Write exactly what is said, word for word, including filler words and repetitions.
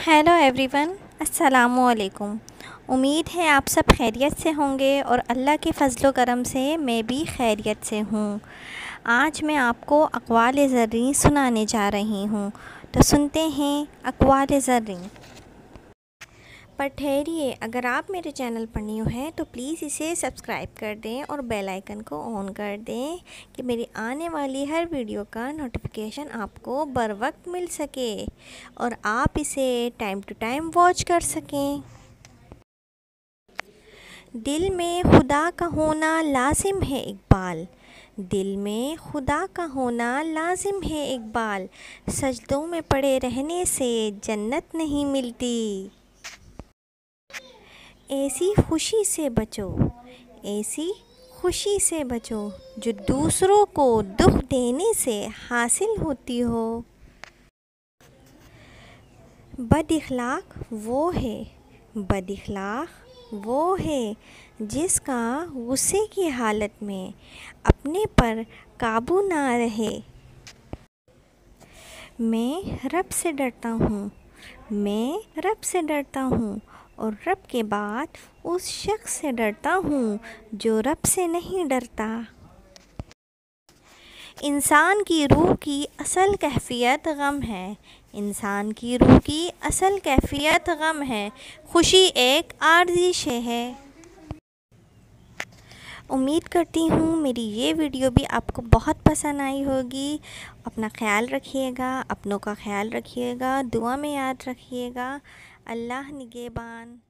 Hello everyone, अस्सलामु अलैकुम। उम्मीद है आप सब खैरियत से होंगे और अल्लाह के फ़ज़्ल व करम से मैं भी खैरियत से हूँ। आज मैं आपको अक़वाल ज़र्री सुनाने जा रही हूँ, तो सुनते हैं अक़वाल ज़र्री। पर ठहरिए, अगर आप मेरे चैनल पर न्यू हैं तो प्लीज़ इसे सब्सक्राइब कर दें और बेल आइकन को ऑन कर दें कि मेरी आने वाली हर वीडियो का नोटिफिकेशन आपको बर वक्त मिल सके और आप इसे टाइम टू टाइम वॉच कर सकें। दिल में खुदा का होना लाजिम है इकबाल, दिल में खुदा का होना लाजिम है इकबाल, सजदों में पड़े रहने से जन्नत नहीं मिलती। ऐसी खुशी से बचो, ऐसी खुशी से बचो जो दूसरों को दुख देने से हासिल होती हो। बदइखलाक वो है, बदइखलाक वो है जिसका गुस्से की हालत में अपने पर काबू ना रहे। मैं रब से डरता हूँ, मैं रब से डरता हूँ और रब के बाद उस शख्स से डरता हूँ जो रब से नहीं डरता। इंसान की रूह की असल कैफ़ियत गम है, इंसान की रूह की असल कैफ़ियत गम है, खुशी एक आर्ज़ी शे है। उम्मीद करती हूँ मेरी ये वीडियो भी आपको बहुत पसंद आई होगी। अपना ख्याल रखिएगा, अपनों का ख्याल रखिएगा, दुआ में याद रखिएगा। अल्लाह निगहबान।